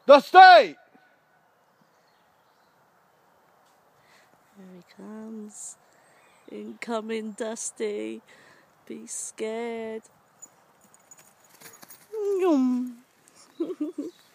Dusty! Here he comes. Incoming, Dusty. Be scared. Yum.